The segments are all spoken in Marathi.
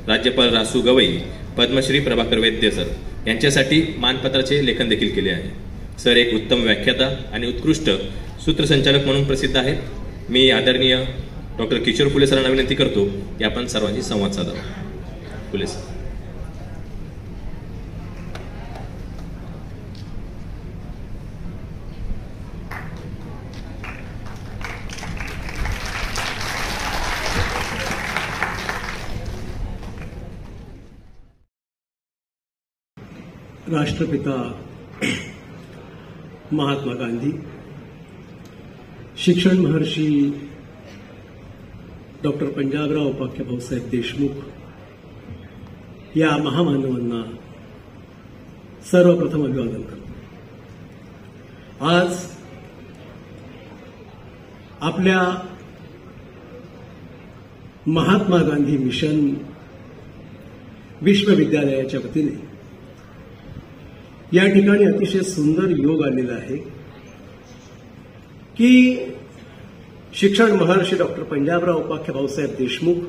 राज्यपाल रासू गवई, पद्मश्री प्रभाकर वैद्य सर यांच्यासाठी मानपत्राचे लेखन देखील केले आहे. सर एक उत्तम व्याख्याता आणि उत्कृष्ट सूत्रसंचालक म्हणून प्रसिद्ध आहेत. मी आदरणीय डॉक्टर किशोर फुले सरांना विनंती करतो की आपण सर्वांशी संवाद साधावा. फुले सर. राष्ट्रपिता महात्मा गांधी, शिक्षण महर्षी डॉक्टर पंजाबराव उपाख्य भाऊसाहेब देशमुख या महामानवांना सर्वप्रथम अभिवादन करतो. आज आपल्या महात्मा गांधी मिशन विश्वविद्यालयाच्या वतीने या ठिकाणी अतिशय सुंदर योग आलेला आहे की शिक्षण महर्षी डॉक्टर पंजाबराव उपाख्य भाऊसाहेब देशमुख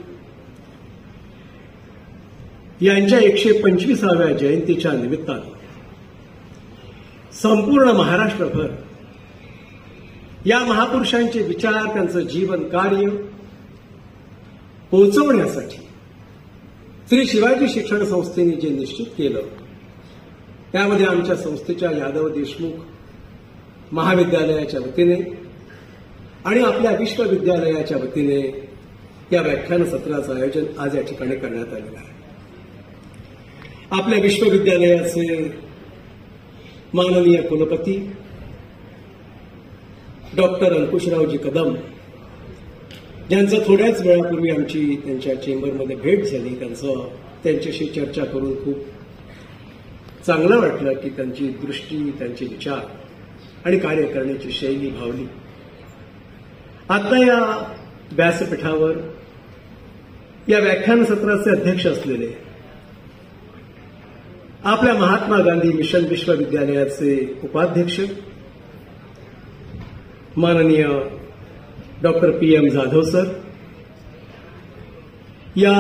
यांच्या 125व्या जयंतीच्या निमित्तानं संपूर्ण महाराष्ट्रभर या महापुरुषांचे विचार, त्यांचं जीवन कार्य पोहोचवण्यासाठी श्री शिवाजी शिक्षण संस्थेने जे निश्चित केलं त्यामध्ये आमच्या संस्थेच्या यादव देशमुख महाविद्यालयाच्या वतीने आणि आपल्या विश्वविद्यालयाच्या वतीने या व्याख्यान सत्राचं आयोजन आज या ठिकाणी करण्यात आलेलं आहे. आपल्या विश्वविद्यालयाचे माननीय कुलपती डॉक्टर अंकुशरावजी कदम ज्यांचं थोड्याच वेळापूर्वी आमची त्यांच्या चेंबरमध्ये भेट झाली, त्यांच्याशी चर्चा करून खूप चांगलं वाटलं की त्यांची दृष्टी, त्यांचे विचार आणि कार्य करण्याची शैली भावली. आता या व्यासपीठावर या व्याख्यान सत्राचे अध्यक्ष असलेले आपल्या महात्मा गांधी मिशन विश्वविद्यालयाचे उपाध्यक्ष माननीय डॉक्टर PM जाधव सर, या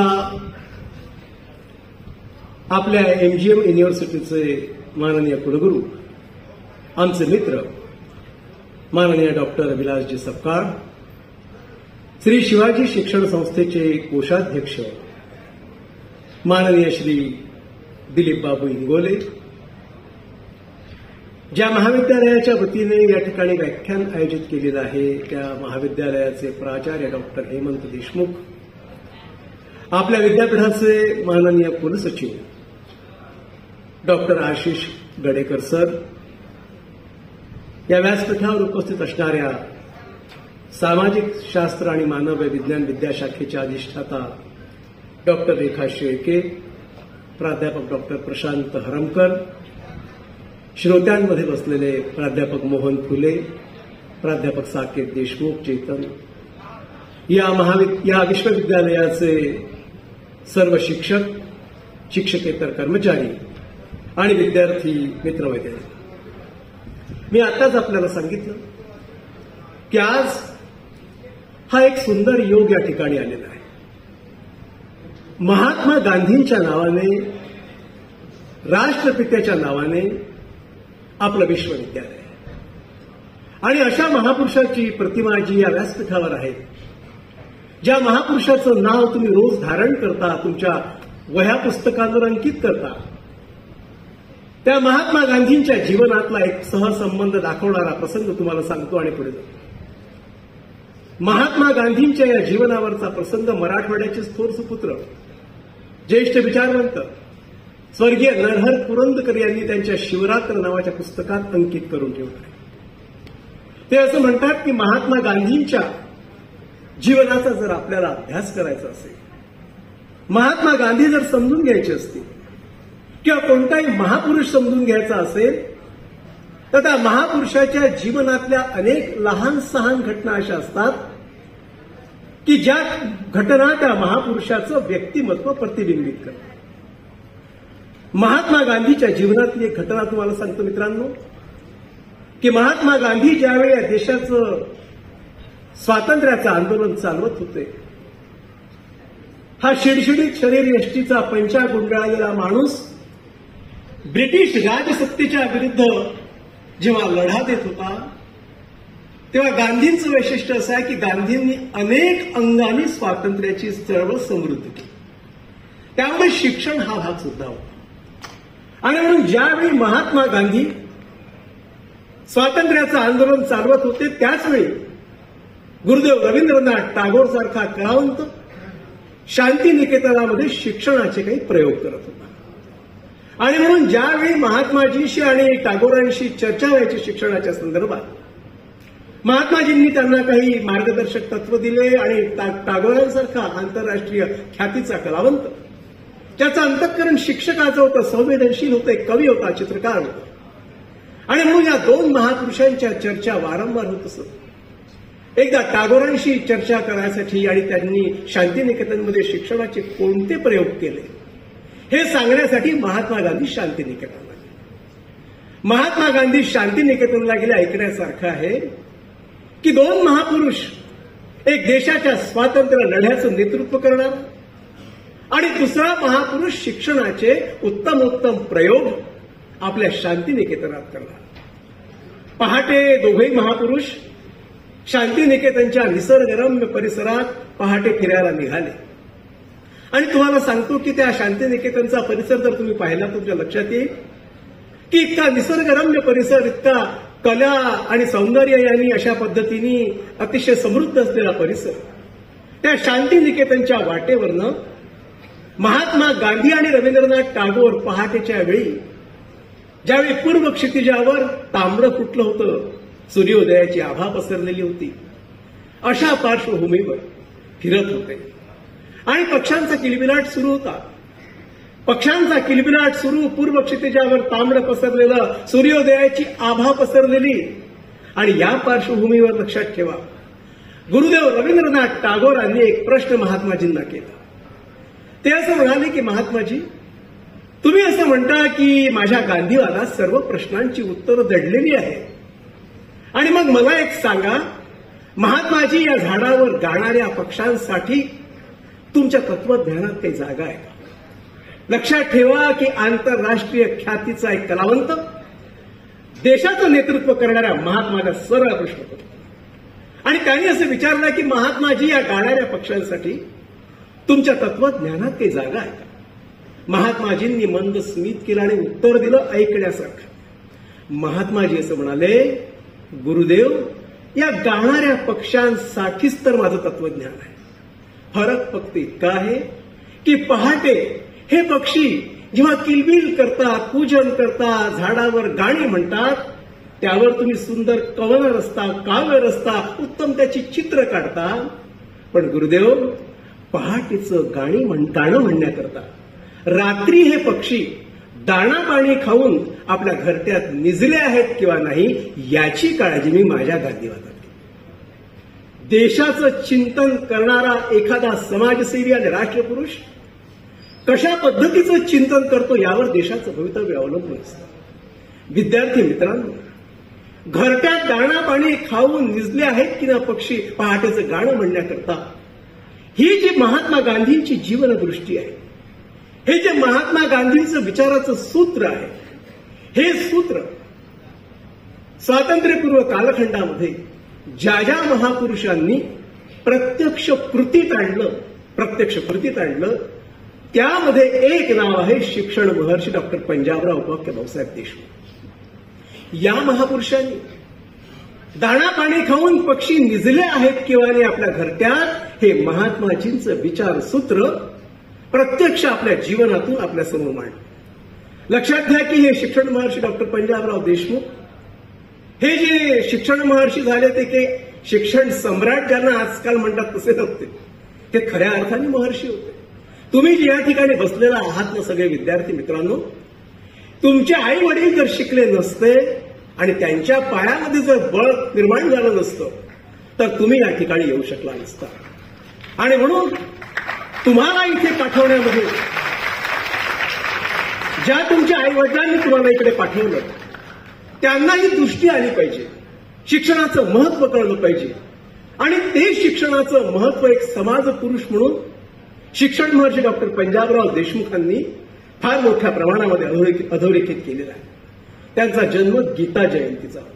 आपल्या MGM युनिव्हर्सिटीचे माननीय कुलगुरू, आमचे मित्र माननीय डॉक्टर विलासजी सपकाळ, श्री शिवाजी शिक्षण संस्थेचे कोषाध्यक्ष माननीय श्री दिलीप बाबू इंगोले, ज्या महाविद्यालयाच्या वतीने या ठिकाणी व्याख्यान आयोजित केलेलं आहे त्या महाविद्यालयाचे प्राचार्य डॉक्टर हेमंत देशमुख, आपल्या विद्यापीठाचे माननीय कुलसचिव डॉक्टर आशिष गडेकर सर, या व्यासपीठावर उपस्थित असणाऱ्या सामाजिक शास्त्र आणि मानव विज्ञान विद्याशाखेच्या अधिष्ठाता डॉक्टर रेखा शेळके, प्राध्यापक डॉक्टर प्रशांत हरमकर, श्रोत्यांमध्ये बसलेले प्राध्यापक मोहन फुले, प्राध्यापक साकेत देशमुख चेतन, या विश्वविद्यालयाचे सर्व शिक्षक, शिक्षकेतर कर्मचारी आणि विद्यार्थी मित्र वगैरे. मी आताच आपल्याला सांगितलं की आज हा एक सुंदर योग या ठिकाणी आलेला आहे. महात्मा गांधींच्या नावाने, राष्ट्रपित्याच्या नावाने आपलं विश्वविद्यालय आणि अशा महापुरुषाची प्रतिमा जी या व्यासपीठावर आहे, ज्या महापुरुषाचं नाव तुम्ही रोज धारण करता, तुमच्या वह्या पुस्तकांवर अंकित करता, त्या महात्मा गांधींच्या जीवनातला एक सहसंबंध दाखवणारा प्रसंग तुम्हाला सांगतो आणि पुढे जातो. महात्मा गांधींच्या या जीवनावरचा प्रसंग मराठवाड्याचे थोर सुपुत्र, ज्येष्ठ विचारवंत स्वर्गीय नरहर पुरंदकर यांनी त्यांच्या शिवरात्र नावाच्या पुस्तकात अंकित करून ठेवलं आहे. ते असं म्हणतात की महात्मा गांधींच्या जीवनाचा जर आपल्याला अभ्यास करायचा असेल, महात्मा गांधी जर समजून घ्यायचे असतील किंवा कोणताही महापुरुष समजून घ्यायचा असेल तर त्या महापुरुषाच्या जीवनातल्या अनेक लहान सहान घटना अशा असतात की ज्या घटना त्या महापुरुषाचं व्यक्तिमत्व प्रतिबिंबित करतात. महात्मा गांधीच्या जीवनातली एक घटना तुम्हाला सांगतो मित्रांनो, की महात्मा गांधी ज्यावेळी या देशाचं स्वातंत्र्याचं आंदोलन चालवत होते, हा शिडशिडीत शरीर यष्टीचा पंचा गुंडाळलेला माणूस ब्रिटिश राजसत्तेच्या विरुद्ध जेव्हा लढा देत होता तेव्हा गांधींचं वैशिष्ट्य असं आहे की गांधींनी अनेक अंगाने स्वातंत्र्याची चळवळ समृद्ध केली. त्यामुळे शिक्षण हा भाग सुद्धा होता. आणि म्हणून ज्यावेळी महात्मा गांधी स्वातंत्र्याचं आंदोलन चालवत होते त्याचवेळी गुरुदेव रवींद्रनाथ टागोर सारखा कलावंत शांतिनिकेतनामध्ये शिक्षणाचे काही प्रयोग करत होता. आणि म्हणून ज्यावेळी महात्माजींशी आणि टागोरांशी चर्चा व्हायची शिक्षणाच्या संदर्भात महात्माजींनी त्यांना काही मार्गदर्शक तत्व दिले आणि टागोरांसारखा आंतरराष्ट्रीय ख्यातीचा कलावंत ज्याचं अंतःकरण शिक्षकाचं होतं, संवेदनशील होतं, एक कवी होता, चित्रकार होता. आणि म्हणून या दोन महापुरुषांच्या चर्चा वारंवार होत असत. एकदा टागोरांशी चर्चा करण्यासाठी आणि त्यांनी शांतिनिकेतनमध्ये शिक्षणाचे कोणते प्रयोग केले हे सांगण्यासाठी महात्मा गांधी शांतिनिकेतनला गेले. महात्मा गांधी शांतिनिकेतनला गेले ऐकण्यासारखं आहे की दोन महापुरुष एक देशाच्या स्वातंत्र्य लढ्याचं नेतृत्व करणार आणि दुसरा महापुरुष शिक्षणाचे उत्तमोत्तम प्रयोग आपल्या शांतिनिकेतनात करणार. पहाटे दोघेही महापुरुष शांतिनिकेतनच्या निसर्गरम्य परिसरात पहाटे फिरायला निघाले. आणि तुम्हाला सांगतो की त्या शांतिनिकेतनचा परिसर जर तुम्ही पाहिला तुमच्या लक्षात येईल की इतका निसर्गरम्य परिसर, इतका कला आणि सौंदर्य यांनी अशा पद्धतीने अतिशय समृद्ध असलेला परिसर, त्या शांतिनिकेतनच्या वाटेवरनं महात्मा गांधी आणि रवींद्रनाथ टागोर पहाटेच्या वेळी ज्यावेळी पूर्व क्षितिजावर तांबडं फुटलं होतं, सूर्योदयाची आभा पसरलेली होती, अशा पार्श्वभूमीवर फिरत होते. आणि पक्ष्यांचा किलबिलाट सुरू होता. पक्ष्यांचा किलबिलाट सुरू, पूर्व क्षितिजावर तांबडं पसरलेलं, सूर्योदयाची आभा पसरलेली. आणि या पार्श्वभूमीवर लक्षात ठेवा, गुरुदेव रवींद्रनाथ टागोरांनी एक प्रश्न महात्माजींना केला. ते असं म्हणाले की महात्माजी, तुम्ही असं म्हणता की माझ्या गांधीवादात सर्व प्रश्नांची उत्तरं दडलेली आहेत. आणि मग मला एक सांगा, महात्माजी, या झाडावर गाणाऱ्या पक्ष्यांसाठी तुमच्या तत्वज्ञानात काही जागा आहे का? लक्षात ठेवा की आंतरराष्ट्रीय ख्यातीचा एक कलावंत देशाचं नेतृत्व करणाऱ्या महात्माला सरळ प्रश्न करतो. आणि त्यांनी असं विचारलं की महात्माजी, या गाणाऱ्या पक्ष्यांसाठी तुमच्या तत्वज्ञानात काही जागा आहे का? महात्माजींनी मंद स्मित केलं आणि उत्तर दिलं ऐकण्यासारखं. महात्माजी असं म्हणाले, गुरुदेव, या गाणाऱ्या पक्ष्यांसाठीच तर माझं तत्वज्ञान आहे. फरक फक्त इतका आहे की पहाटे हे पक्षी जेव्हा किलबिल करतात, पूजन करतात, झाडावर गाणी म्हणतात, त्यावर तुम्ही सुंदर कवन रचता, काव्य रचता, उत्तम त्याची चित्र काढता. पण गुरुदेव, पहाटेचं गाणं म्हणण्याकरता रात्री हे पक्षी दाणा पाणी खाऊन आपल्या घरट्यात निजले आहेत किंवा नाही याची काळजी मी माझ्या गांधीवादात घेतो. देशाचं चिंतन करणारा एखादा समाजसेवी आणि राष्ट्रपुरुष कशा पद्धतीचं चिंतन करतो यावर देशाचं भवितव्य अवलंबून असतं. विद्यार्थी मित्रांनो, घरट्यात दाणा पाणी खाऊन निजले आहेत की ना पक्षी पहाटेचं गाणं म्हणण्याकरता, ही जी महात्मा गांधींची जीवनदृष्टी आहे, हे जे महात्मा गांधींचं विचाराचं सूत्र आहे, हे सूत्र स्वातंत्र्यपूर्व कालखंडामध्ये ज्या ज्या महापुरुषांनी प्रत्यक्ष कृतीत आणलं त्यामध्ये एक नाव आहे शिक्षण महर्षी डॉक्टर पंजाबराव उपाख्य भाऊसाहेब देशमुख. या महापुरुषांनी दाणा पाणी खाऊन पक्षी निजले आहेत किंवा नाही आपल्या घरट्यात हे महात्माजींचं विचारसूत्र प्रत्यक्ष आपल्या जीवनातून आपल्या समोर मांडलं. लक्षात घ्या की हे शिक्षण महर्षी डॉक्टर पंजाबराव देशमुख हे जे शिक्षण महर्षी झाले ते काही शिक्षण सम्राट ज्यांना आजकाल म्हणतात तसे नव्हते. ते खऱ्या अर्थाने महर्षी होते. तुम्ही जे या ठिकाणी बसलेला आहात ना सगळे विद्यार्थी मित्रांनो, तुमचे आई वडील जर शिकले नसते आणि त्यांच्या पायामध्ये जर बळ निर्माण झालं नसतं तर तुम्ही या ठिकाणी येऊ शकला नसता. आणि म्हणून तुम्हाला इथे पाठवण्यामध्ये, ज्या तुमच्या आई वडिलांनी तुम्हाला इकडे पाठवलं त्यांना ही दृष्टी आली पाहिजे, शिक्षणाचं महत्व कळलं पाहिजे. आणि ते शिक्षणाचं महत्व एक समाज पुरुष म्हणून शिक्षण महर्षी डॉक्टर पंजाबराव देशमुखांनी फार मोठ्या प्रमाणामध्ये अधोरेखित केलेला आहे. त्यांचा जन्म गीता जयंतीचा होता.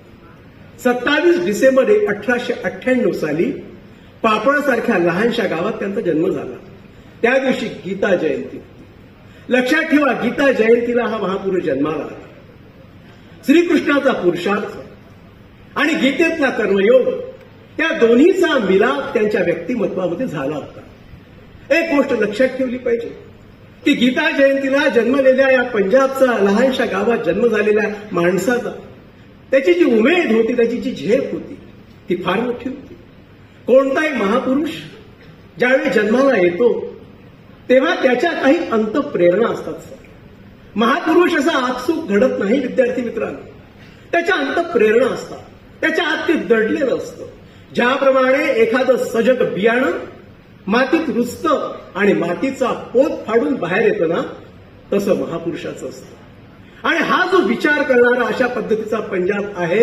27 डिसेंबर 1898 साली पापळासारख्या लहानशा गावात त्यांचा जन्म झाला. त्या दिवशी गीता जयंती होती. लक्षात ठेवा, गीता जयंतीला हा महापुरुष जन्माला आला. श्रीकृष्णाचा पुरुषार्थ आणि गीतेतला कर्मयोग या दोन्हीचा मिलाप त्यांच्या व्यक्तिमत्वामध्ये झाला होता. एक गोष्ट लक्षात ठेवली पाहिजे की गीता जयंतीला जन्मलेल्या या पंजाबचा लहानशा गावात जन्म झालेल्या माणसाचा त्याची जी उमेद होती, त्याची जी झेप होती ती फार मोठी होती. कोणताही महापुरुष ज्यावेळी जन्माला येतो तेव्हा त्याच्या काही अंतःप्रेरणा असतात. महापुरुष असा आपसूक घडत नाही विद्यार्थी मित्रांनो. त्याच्या अंतःप्रेरणा असतात. त्याच्या आत ते दडलेलं असतं. ज्याप्रमाणे एखादं सजग बियाणं मातीत रुजतं आणि मातीचा पोत फाडून बाहेर येतं ना, तसं महापुरुषाचं असतं. आणि हा जो विचार करणारा अशा पद्धतीचा पंजाब आहे,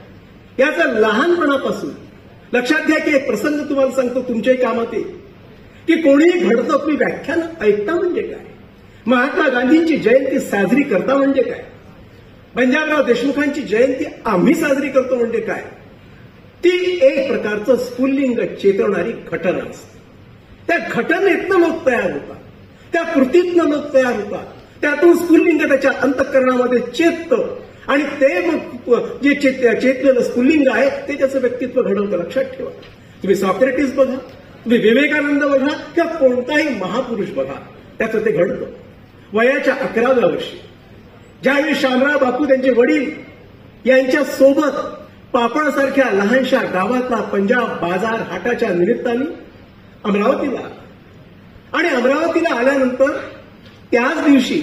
याचा लहानपणापासून लक्षात घ्या की एक प्रसंग तुम्हाला सांगतो, तुमच्याही कामात येईल की कोणीही घडतं तुम्ही व्याख्यान ऐकता म्हणजे काय, महात्मा गांधींची जयंती साजरी करता म्हणजे काय, पंजाबराव देशमुखांची जयंती आम्ही साजरी करतो म्हणजे काय, ती एक प्रकारचं स्फुल्लिंग चेतवणारी घटना असते. त्या घटनेतनं लोक तयार होतात, त्या कृतीतनं लोक तयार होतात. त्यातून स्फुल्लिंग त्याच्या अंतःकरणामध्ये चेततं आणि ते मग जे चेतलेलं स्फुल्लिंग आहे ते त्याचं व्यक्तित्व घडवतं. लक्षात ठेवा, तुम्ही सॉक्रेटिस बघा, तुम्ही विवेकानंद बघा किंवा कोणताही महापुरुष बघा, त्याचं ते घडतं. वयाच्या 11व्या वर्षी ज्यावेळी शामराव बापू त्यांचे वडील यांच्या सोबत पापळासारख्या लहानशा गावातला पंजाब बाजार हाटाच्या निमित्ताने अमरावतीला आणि अमरावतीला आल्यानंतर त्याच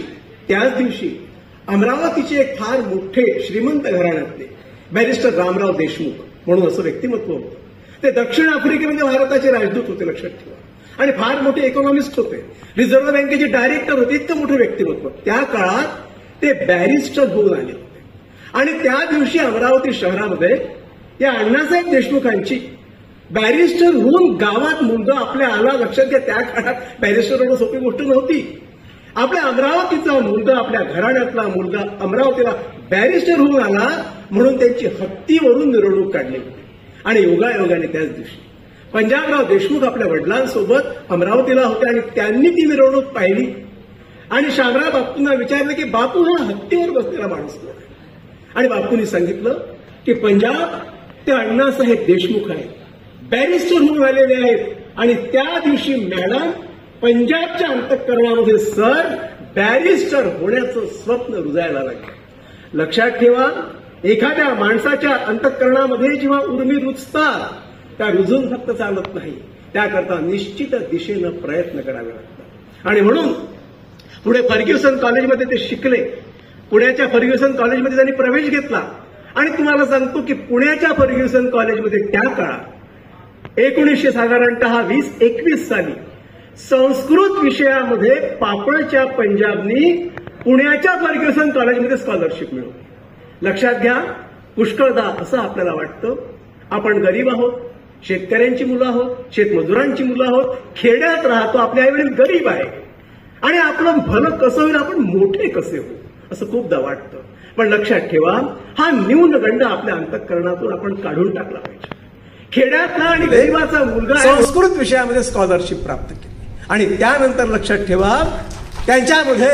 दिवशी अमरावतीचे एक फार मोठे श्रीमंत घराण्यातले बॅरिस्टर रामराव देशमुख म्हणून असं व्यक्तिमत्व होतं. ते दक्षिण आफ्रिकेमध्ये भारताचे राजदूत होते. लक्षात ठेवा. आणि फार मोठे इकॉनॉमिस्ट होते. रिझर्व्ह बँकेचे डायरेक्टर होते. इतकं मोठं व्यक्तिमत्व. त्या काळात ते बॅरिस्टर होऊन आले होते. आणि त्या दिवशी अमरावती शहरामध्ये या अण्णासाहेब देशमुखांची बॅरिस्टर होऊन गावात मुलगा आपल्या आला. लक्षात घ्या, त्या काळात बॅरिस्टर होणं सोपी गोष्ट नव्हती. आपल्या अमरावतीचा मुलगा, आपल्या घराण्यातला मुलगा अमरावतीला बॅरिस्टर होऊन आला म्हणून त्यांची हत्तीवरून मिरवणूक काढली होती. आणि योगायोगाने त्याच दिवशी पंजाबराव देशमुख आपल्या वडिलांसोबत अमरावतीला होते आणि त्यांनी ती मिरवणूक पाहिली. आणि शामराव बापूंना विचारलं की बापू, हा हत्तीवर बसलेला माणूस कोण आहे? आणि बापूंनी सांगितलं की पंजाब ते अण्णासाहेब देशमुख आहेत, बॅरिस्टर होऊन आलेले आहेत. आणि त्या दिवशी मॅडम पंजाबच्या अंतःकरणामध्ये सर बॅरिस्टर होण्याचं स्वप्न रुजायला लागलं. लक्षात ठेवा, एखाद्या माणसाच्या अंतःकरणामध्ये जेव्हा उर्मी रुजतात त्या रुजून फक्त चालत नाही, त्याकरता निश्चित दिशेनं प्रयत्न करावे लागतात. आणि म्हणून पुढे फर्ग्युसन कॉलेजमध्ये ते शिकले. पुण्याच्या फर्ग्युसन कॉलेजमध्ये त्यांनी प्रवेश घेतला. आणि तुम्हाला सांगतो की पुण्याच्या फर्ग्युसन कॉलेजमध्ये त्या काळात 1900 साधारणतः 20-21 साली संस्कृत विषयामध्ये पापळच्या पंजाबनी पुण्याच्या फर्ग्युसन कॉलेजमध्ये स्कॉलरशिप मिळवली. लक्षात घ्या, पुष्कळदा असं आपल्याला वाटतं आपण गरीब आहोत, शेतकऱ्यांची मुलं आहोत, शेतमजुरांची मुलं आहोत, खेड्यात राहतो, आपले आईवडील गरीब आहे आणि आपलं भलं कसं होईल, आपण मोठे कसे होऊ असं खूपदा वाटतं. पण लक्षात ठेवा, हा न्यूनगंड आपल्या अंतःकरणातून आपण काढून टाकला पाहिजे. खेड्यातला आणि गरीबाचा मुलगा संस्कृत विषयामध्ये स्कॉलरशिप प्राप्त केली आणि त्यानंतर लक्षात ठेवा, त्यांच्यामध्ये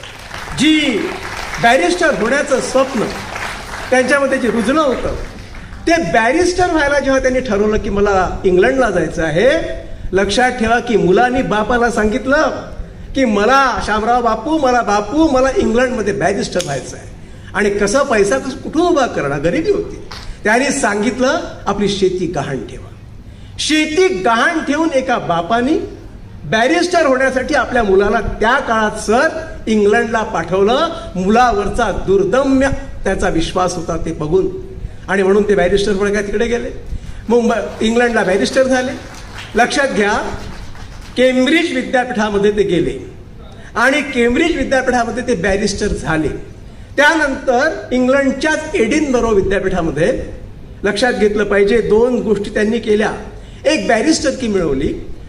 जी बॅरिस्टर होण्याचं स्वप्न त्यांच्यामध्ये जे रुजलं होतं, ते बॅरिस्टर व्हायला जेव्हा त्यांनी ठरवलं की मला इंग्लंडला जायचं आहे, लक्षात ठेवा की मुलांनी बापाला सांगितलं की मला शामराव बापू, मला इंग्लंडमध्ये बॅरिस्टर व्हायचं आहे. आणि पैसा कुठून उभा करणार, गरिबी होती. त्यांनी सांगितलं आपली शेती गहाण ठेवा. शेती गहाण ठेवून एका बापानी बॅरिस्टर होण्यासाठी आपल्या मुलाला त्या काळात सर इंग्लंडला पाठवलं. मुलावरचा दुर्दम्य त्याचा विश्वास होता ते बघून, आणि म्हणून ते बॅरिस्टर होण्यासाठी तिकडे गेले. इंग्लंडला बॅरिस्टर झाले. लक्षात घ्या, केम्ब्रिज विद्यापीठामध्ये ते गेले आणि केम्ब्रिज विद्यापीठामध्ये ते बॅरिस्टर झाले. त्यानंतर इंग्लंडच्याच एडिनबरो विद्यापीठामध्ये लक्षात घेतलं पाहिजे 2 गोष्टी त्यांनी केल्या. एक बॅरिस्टरकी मिळवली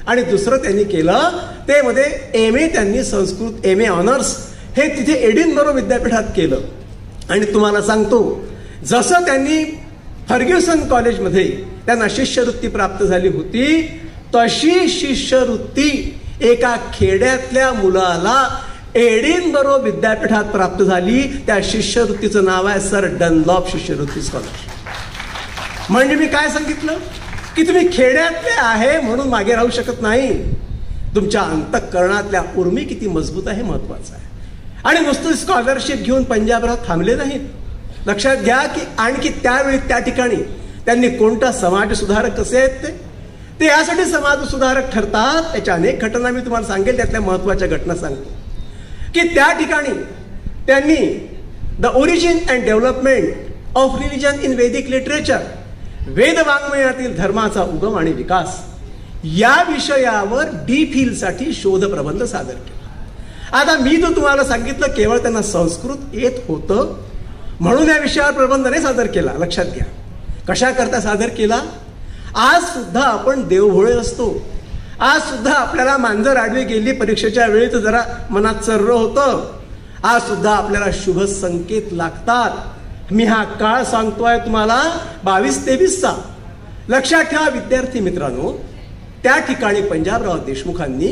आणि दुसरं त्यांनी केलं ते मध्ये MA त्यांनी संस्कृत MA ऑनर्स हे तिथे एडिनबरो विद्यापीठात केलं. आणि तुम्हाला सांगतो, जसं त्यांनी फर्ग्युसन कॉलेजमध्ये त्यांना शिष्यवृत्ती प्राप्त झाली होती, तशी शिष्यवृत्ती एका खेड्यातल्या मुलाला एडिनबरो विद्यापीठात प्राप्त झाली. त्या शिष्यवृत्तीचं नाव आहे सर डनलॉप शिष्यवृत्ती स्कॉलरशिप. म्हणजे मी काय सांगितलं की तुम्ही खेड्यातले आहे म्हणून मागे राहू शकत नाही. तुमच्या अंतःकरणातल्या उर्मी किती मजबूत आहे महत्वाचं आहे. आणि नुसतं स्कॉलरशिप घेऊन पंजाबराव थांबले नाहीत. लक्षात घ्या की आणखी त्यावेळी त्या ठिकाणी त्यांनी कोणता समाज सुधारक कसे आहेत ते यासाठी समाज सुधारक ठरतात. त्याच्या अनेक घटना मी तुम्हाला सांगेल, त्यातल्या महत्वाच्या घटना सांगतो की त्या ठिकाणी त्यांनी the origin and development of religion in Vedic literature, वेद वाङ्मयातील धर्माचा उगम आणि विकास या विषयावर D.Phil साठी शोध प्रबंध सादर केला. आता मी तो तुम्हाला सांगितलं केवळ त्यांना संस्कृत येत होतं म्हणून या विषयावर प्रबंध नाही सादर केला. लक्षात घ्या कशा करता सादर केला. आज सुद्धा आपण देवभोळे असतो. आज सुद्धा आपल्याला मांजर आडवी गेली परीक्षेच्या वेळी तर जरा मनात चर्र होतं. आज सुद्धा आपल्याला शुभ संकेत लागतात. मी हा काळ सांगतोय तुम्हाला 22-23चा. लक्षात ठेवा विद्यार्थी मित्रांनो, त्या ठिकाणी पंजाबराव देशमुखांनी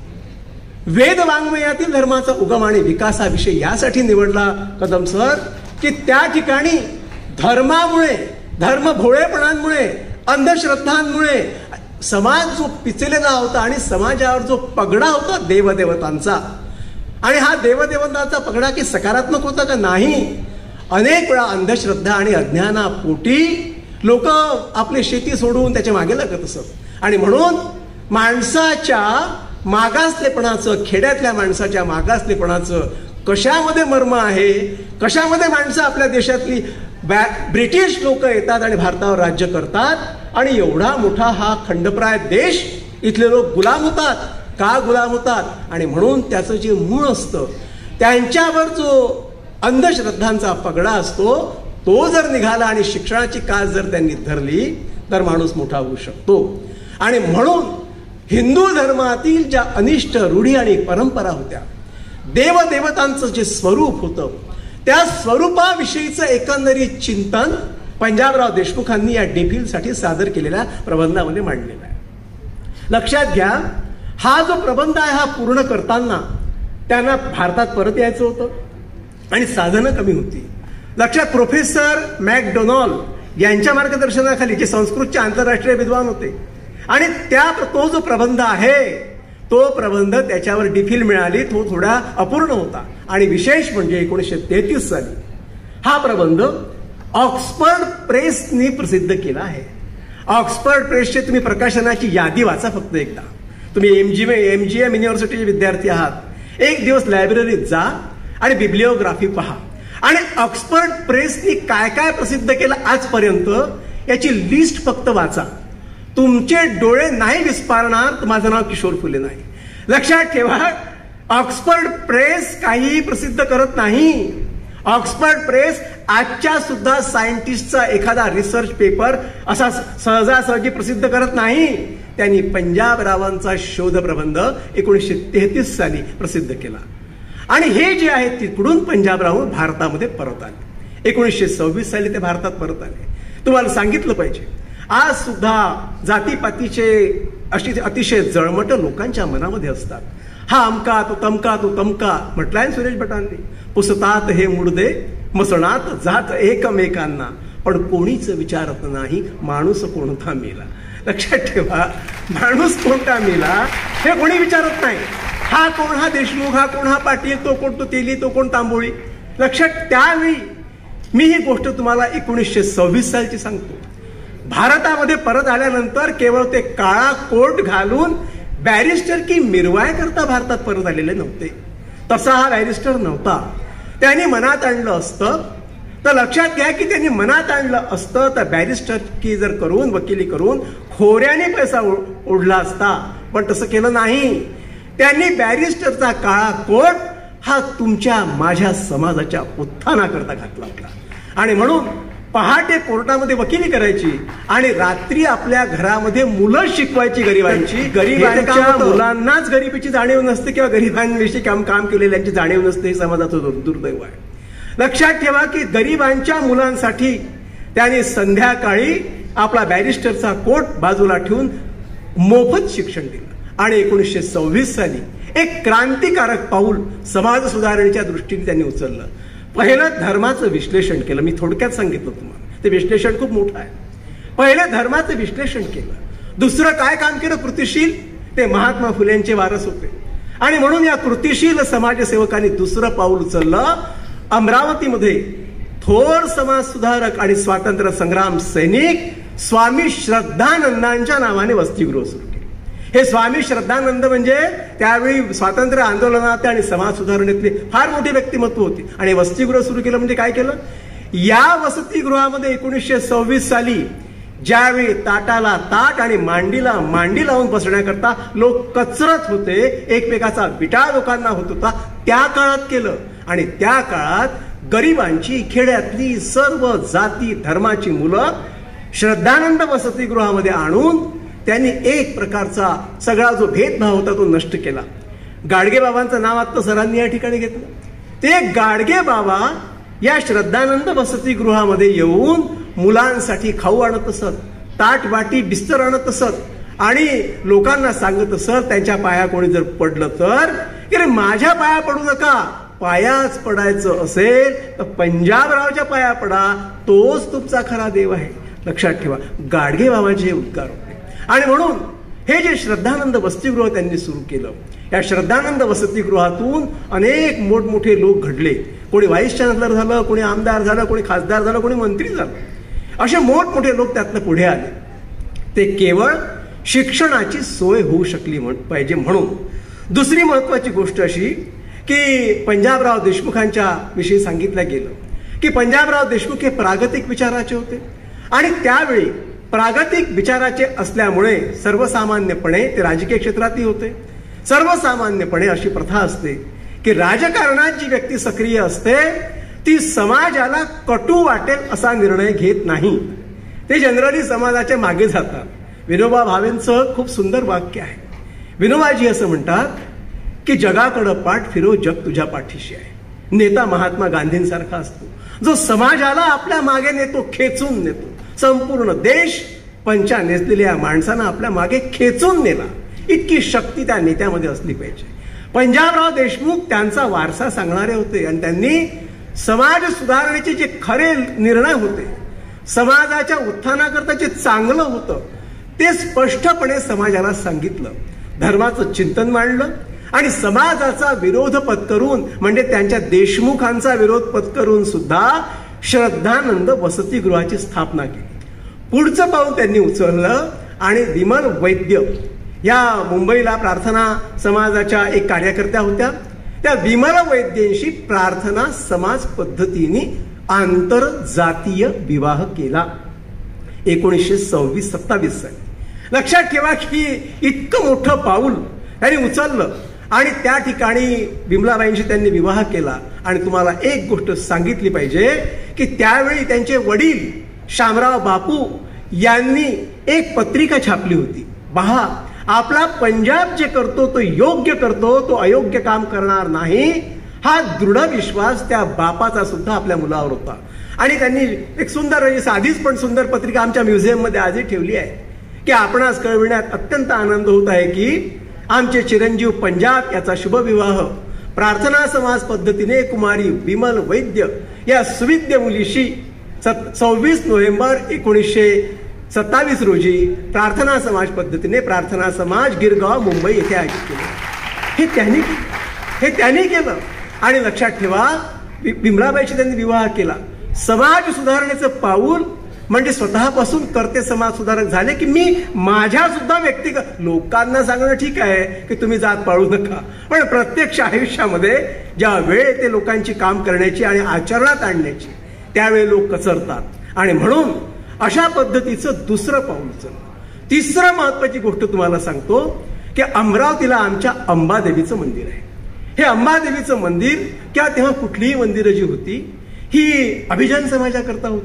वेद वाङ्मयातील धर्माचा उगम आणि विकास हा विषय यासाठी निवडला कदम सर की त्या ठिकाणी धर्मामुळे, धर्मभोळेपणांमुळे, अंधश्रद्धांमुळे समाज जो पिचलेला होता आणि समाजावर जो पगडा होता देवदेवतांचा, आणि हा देवदेवतांचा पगडा की सकारात्मक होता का नाही. अनेक वेळा अंधश्रद्धा आणि अज्ञानापोटी लोक आपली शेती सोडून त्याच्या मागे लागत असत. आणि म्हणून माणसाच्या मागासलेपणाचं, खेड्यातल्या माणसाच्या मागासलेपणाचं कशामध्ये मर्म आहे, कशामध्ये माणसं आपल्या देशातली ब्रिटिश लोक येतात आणि भारतावर राज्य करतात आणि एवढा मोठा हा खंडप्राय देश, इथले लोक गुलाम होतात. का गुलाम होतात? आणि म्हणून त्याचं जे मूळ असतं, त्यांच्यावर जो अंधश्रद्धांचा पगडा असतो तो जर निघाला आणि शिक्षणाची कास जर त्यांनी धरली तर माणूस मोठा होऊ शकतो. आणि म्हणून हिंदू धर्मातील ज्या अनिष्ट रूढी आणि परंपरा होत्या, देवदेवतांचं जे स्वरूप होतं, त्या स्वरूपाविषयीचं एकंदरीत चिंतन पंजाबराव देशमुखांनी या D.Phil साठी सादर केलेल्या प्रबंधामध्ये मांडलेला आहे. लक्षात घ्या, हा जो प्रबंध आहे हा पूर्ण करताना त्यांना भारतात परत यायचं होतं आणि साधनं कमी होती. लक्षात, प्रोफेसर मॅकडोनाल्ड यांच्या मार्गदर्शनाखाली जे संस्कृतचे आंतरराष्ट्रीय विद्वान होते आणि तो जो प्रबंध आहे तो प्रबंध त्याच्यावर D.Phil मिळाली, तो थोडा अपूर्ण होता. आणि विशेष म्हणजे 1933 साली हा प्रबंध ऑक्सफर्ड प्रेसनी प्रसिद्ध केला आहे. ऑक्सफर्ड प्रेसचे तुम्ही प्रकाशनाची यादी वाचा फक्त एकदा. तुम्ही MGM युनिव्हर्सिटीचे विद्यार्थी आहात, एक दिवस लायब्ररीत जा आणि बिब्लिओग्राफी पहा आणि ऑक्सफर्ड प्रेसनी काय काय प्रसिद्ध केलं आजपर्यंत याची लिस्ट फक्त वाचा. तुमचे डोळे नाही विस्पारणार. माझं नाव किशोर फुले नाही. लक्षात ठेवा, ऑक्सफर्ड प्रेस काही प्रसिद्ध करत नाही. ऑक्सफर्ड प्रेस आजच्या सुद्धा सायंटिस्टचा एखादा रिसर्च पेपर असा सहजासहजी प्रसिद्ध करत नाही. त्यांनी पंजाबरावांचा शोध प्रबंध 1933 साली प्रसिद्ध केला आणि हे जे आहे तिकडून पंजाबराव भारतामध्ये परत आले. 1926 साली ते भारतात परत आले. तुम्हाला सांगितलं पाहिजे, आज सुद्धा जातीपातीचे अतिशय जळमट लोकांच्या मनामध्ये असतात. हा अमका तो तमका तो तमका म्हटलाय सुरेश भटांनी. पुसतात हे मुडदे, मसणात जात एकमेकांना, पण कोणीच विचारत नाही माणूस कोणता मेला. लक्षात ठेवा, माणूस कोणता मेला हे कोणी विचारत नाही. हा कोण, हा देशमुख, हा कोण, हा पाटील, तो कोण, तो तेली, तो कोण तांबोळी. लक्षात, त्यावेळी मी ही गोष्ट तुम्हाला 1926 सालची सांगतो. भारतामध्ये परत आल्यानंतर केवळ ते काळा कोट घालून बॅरिस्टर की मिरवाय करता भारतात परत आलेले नव्हते. तसा हा बॅरिस्टर नव्हता. त्यांनी मनात आणलं असतं तर, लक्षात घ्या की त्यांनी मनात आणलं असतं तर बॅरिस्टर की जर करून, वकिली करून खोऱ्याने पैसा ओढला असता, पण तसं केलं नाही. त्यांनी बॅरिस्टरचा काळा कोट हा तुमच्या माझ्या समाजाच्या उत्थानाकरता घातला होता. आणि म्हणून पहाटे कोर्टामध्ये वकिली करायची आणि रात्री आपल्या घरामध्ये मुलं शिकवायची गरिबांची. गरिबांच्या मुलांनाच गरिबीची जाणीव नसते किंवा गरिबांविषयी काम केलेल्यांची जाणीव नसते. हे समाजाचं दुर्दैव आहे. लक्षात ठेवा की गरिबांच्या मुलांसाठी त्यांनी संध्याकाळी आपला बॅरिस्टरचा कोट बाजूला ठेवून मोफत शिक्षण दिलं. आणि 1926 साली एक क्रांतिकारक पाऊल समाज सुधारणेच्या दृष्टीने त्यांनी उचललं. पहिलं धर्माचं विश्लेषण केलं. मी थोडक्यात सांगितलं तुम्हाला, ते विश्लेषण खूप मोठं आहे. पहिलं धर्माचं विश्लेषण केलं. दुसरं काय काम केलं? कृतिशील. ते महात्मा फुलेंचे वारस होते आणि म्हणून या कृतिशील समाजसेवकांनी दुसरं पाऊल उचललं. अमरावतीमध्ये थोर समाज सुधारक आणि स्वातंत्र्य संग्राम सैनिक स्वामी श्रद्धानंदांच्या नावाने वसतिगृह सुरू केले. हे स्वामी श्रद्धानंद म्हणजे त्यावेळी स्वातंत्र्य आंदोलनात आणि समाज सुधारणेतले फार मोठे व्यक्तिमत्व होते. आणि वसतिगृह सुरू केलं म्हणजे काय केलं? या वसतिगृहामध्ये 1926 साली ज्यावेळी ताटाला ताट आणि मांडीला मांडी लावून बसण्याकरता लोक कचरत होते, एकमेकाचा विटाळ लोकांना होत होता, त्या काळात केलं. आणि त्या काळात गरिबांची, खेड्यातली सर्व जाती धर्माची मुलं श्रद्धानंद वसतिगृहामध्ये आणून त्यांनी एक प्रकारचा सगळा जो भेदभाव होता तो नष्ट केला. गाडगे बाबांचं नाव आता सरांनी या ठिकाणी घेतलं. ते गाडगे बाबा या श्रद्धानंद वसतिगृहामध्ये येऊन मुलांसाठी खाऊ आणत असत, ताट वाटी बिस्तर आणत असत आणि लोकांना सांगत असत त्यांच्या पाया कोणी जर पडलं तर की रे माझ्या पाया पडू नका, पायाच पडायचं असेल तर पंजाबरावच्या पाया पडा, तोच तुमचा खरा देव आहे. लक्षात ठेवा, गाडगे बाबांचे हे उद्गार होते. आणि म्हणून हे जे श्रद्धानंद वसतिगृह त्यांनी सुरू केलं, या श्रद्धानंद वसतिगृहातून अनेक मोठमोठे लोक घडले. कोणी व्हाईस चान्सलर झालं, कोणी आमदार झालं, कोणी खासदार झालं, कोणी मंत्री झालं. असे मोठमोठे लोक त्यातनं पुढे आले. ते केवळ शिक्षणाची सोय होऊ शकली पाहिजे म्हणून. दुसरी महत्वाची गोष्ट अशी की पंजाबराव देशमुखांच्या विषयी सांगितलं गेलं की पंजाबराव देशमुख हे प्रागतिक विचाराचे होते आणि त्यावेळी प्रागतिक विचाराचे असल्यामुळे सर्वसामान्यपणे ते राजकीय क्षेत्रातही होते. सर्वसामान्यपणे अशी प्रथा असते की राजकारणात जी व्यक्ती सक्रिय असते ती समाजाला कटू वाटेल असा निर्णय घेत नाही. ते जनरली समाजाच्या मागे जातात. विनोबा भावेंचं खूप सुंदर वाक्य आहे. विनोबाजी असं म्हणतात की जगाकडं पाठ फिरव, जग तुझ्या पाठीशी आहे. नेता महात्मा गांधींसारखा असतो जो समाजाला आपल्या मागे नेतो, खेचून नेतो. संपूर्ण देश पंचा नेसलेल्या माणसांना आपल्या मागे खेचून नेला, इतकी शक्ती त्या नेत्यामध्ये असली पाहिजे. पंजाबराव देशमुख त्यांचा वारसा सांगणारे होते आणि त्यांनी समाज सुधारणेचे जे खरे निर्णय होते, समाजाच्या उत्थानाकरता जे चांगलं होतं ते स्पष्टपणे समाजाला सांगितलं. धर्माचं चिंतन मांडलं आणि समाजाचा विरोध पत्करून म्हणजे त्यांच्या देशमुखांचा विरोध पत्करून सुद्धा श्रद्धानंद वसतिगृहाची स्थापना केली. पुढचं पाऊल त्यांनी उचललं आणि विमल वैद्य या मुंबईला प्रार्थना समाजाच्या एक कार्यकर्त्या होत्या. त्या विमल वैद्यांशी प्रार्थना समाज पद्धतीने आंतरजातीय विवाह केला 1926-27 साली. लक्षात ठेवा की इतकं मोठं पाऊल त्यांनी उचललं आणि त्या ठिकाणी विमलाबाईंशी त्यांनी विवाह केला. आणि तुम्हाला एक गोष्ट सांगितली पाहिजे की त्यावेळी त्यांचे वडील शामराव बापू यांनी एक पत्रिका छापली होती. पहा, आपला पंजाब जे करतो तो योग्य करतो, तो अयोग्य काम करणार नाही, हा दृढ विश्वास त्या बापाचा सुद्धा आपल्या मुलावर होता. आणि त्यांनी एक सुंदर साधीच पण सुंदर पत्रिका आमच्या म्युझियममध्ये आजही ठेवली आहे की आपणास कळविण्यात अत्यंत आनंद होत आहे की आमचे चिरंजीव पंजाब याचा शुभविवाह प्रार्थना समाज पद्धतीने कुमारी विमल वैद्य या सुविद्य मुलीशी 26 नोव्हेंबर 1927 रोजी प्रार्थना समाज पद्धतीने प्रार्थना समाज गिरगाव मुंबई येथे आयोजित केले. हे त्यांनी केलं. आणि लक्षात ठेवा, विमलाबाईशी त्यांनी विवाह केला. समाज सुधारणेचं पाऊल म्हणजे स्वतःपासून करते समाज सुधारक झाले की मी माझ्या सुद्धा व्यक्तिगत लोकांना सांगणं ठीक आहे की तुम्ही जात पाळू नका, पण प्रत्यक्ष आयुष्यामध्ये ज्या वेळ ते लोकांची काम करण्याची आणि आचरणात आणण्याची त्यावेळी लोक कचरतात. आणि म्हणून अशा पद्धतीचं दुसरं पाऊल उचललं. तिसरं महत्वाची गोष्ट तुम्हाला सांगतो की अमरावतीला आमच्या अंबादेवीचं मंदिर आहे. हे अंबादेवीचं मंदिर किंवा तेव्हा कुठलीही मंदिरं जी होती ही अभिजन समाजाकरता होती.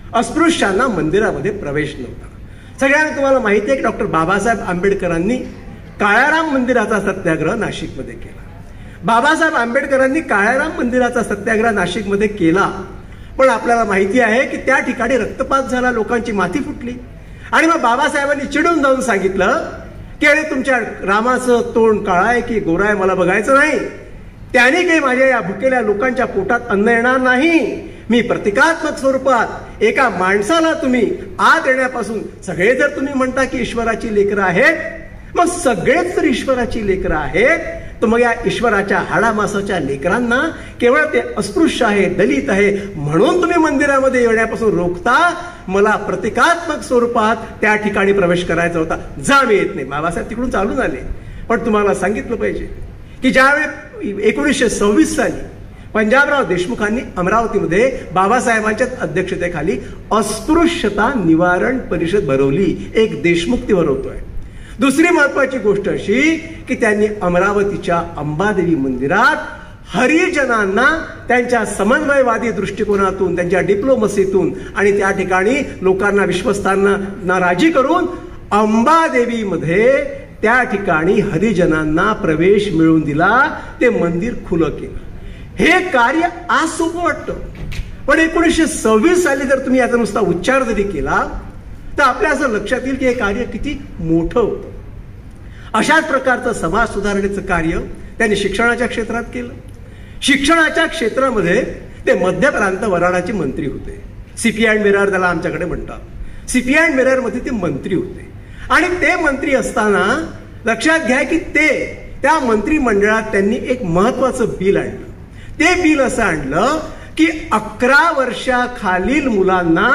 अस्पृश्यांना मंदिरामध्ये प्रवेश नव्हता. सगळ्यांना तुम्हाला माहिती आहे की डॉक्टर बाबासाहेब आंबेडकरांनी काळाराम मंदिराचा सत्याग्रह नाशिकमध्ये केला. बाबासाहेब आंबेडकरांनी काळाराम मंदिराचा सत्याग्रह नाशिकमध्ये केला, पण आपल्याला माहिती आहे की त्या ठिकाणी रक्तपात झाला, लोकांची माथी फुटली. आणि मग बाबासाहेबांनी चिडून जाऊन सांगितलं की अरे तुमच्या रामाचं तोंड काळा आहे की गोरा आहे मला बघायचं नाही, त्याने काही माझ्या या भुकेल्या लोकांच्या पोटात अन्न येणार नाही. मी प्रतिकात्मक स्वरूपात एका माणसाला तुम्ही आत येण्यापासून, सगळे जर तुम्ही म्हणता की ईश्वराची लेकरं आहेत, मग सगळेच जर ईश्वराची लेकरं आहेत, तर मग या ईश्वराच्या हाडामासाच्या लेकरांना केवळ ते अस्पृश्य आहे, दलित आहे म्हणून तुम्ही मंदिरामध्ये येण्यापासून रोखता. मला प्रतिकात्मक स्वरूपात त्या ठिकाणी प्रवेश करायचा होता, जा मी येत नाही. बाबासाहेब तिकडून चालून आले. पण तुम्हाला सांगितलं पाहिजे की ज्यावेळी 1926 साली पंजाबराव देशमुखांनी अमरावतीमध्ये बाबासाहेबांच्या अध्यक्षतेखाली अस्पृश्यता निवारण परिषद भरवली. एक देशमुख ती भरवतोय. दुसरी महत्वाची गोष्ट अशी की त्यांनी अमरावतीच्या अंबादेवी मंदिरात हरिजनांना त्यांच्या समन्वयवादी दृष्टिकोनातून, त्यांच्या डिप्लोमसीतून आणि त्या ठिकाणी लोकांना विश्वस्तांना राजी करून अंबादेवीमध्ये त्या ठिकाणी हरिजनांना प्रवेश मिळवून दिला. ते मंदिर खुलं केलं. हे कार्य आज सोपं वाटतं, पण 1926 साली जर तुम्ही याचा नुसता उच्चार जरी केला तर आपल्या असं लक्षात येईल की हे कार्य किती मोठं होतं. अशाच प्रकारचं समाज सुधारणेचं कार्य त्यांनी शिक्षणाच्या क्षेत्रात केलं. शिक्षणाच्या क्षेत्रामध्ये ते मध्य प्रांत वराडाचे मंत्री होते. सीपी अँड मिरर त्याला आमच्याकडे म्हणतात. सीपी अँड मिरर मध्ये ते मंत्री होते. आणि ते मंत्री असताना लक्षात घ्या की त्या मंत्रिमंडळात त्यांनी एक महत्वाचं बिल आणलं. ते बिल असं आणलं की 11 वर्षाखालील मुलांना